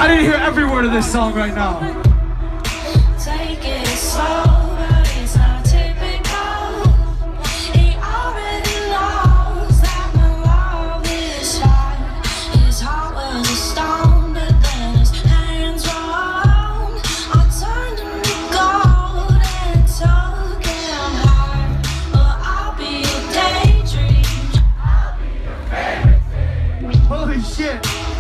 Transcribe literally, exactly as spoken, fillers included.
I didn't hear every word of this song right now. Take it slow, but it's not typical. He already knows that my love is fire. His heart was a stone, but then his hands were on. I turned him to gold and took him higher. But I'll be a daydream. I'll be your favorite thing. Holy shit.